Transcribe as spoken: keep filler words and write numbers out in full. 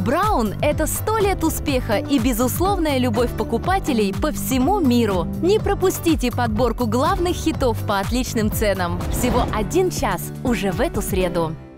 Браун – это сто лет успеха и безусловная любовь покупателей по всему миру. Не пропустите подборку главных хитов по отличным ценам. Всего один час уже в эту среду.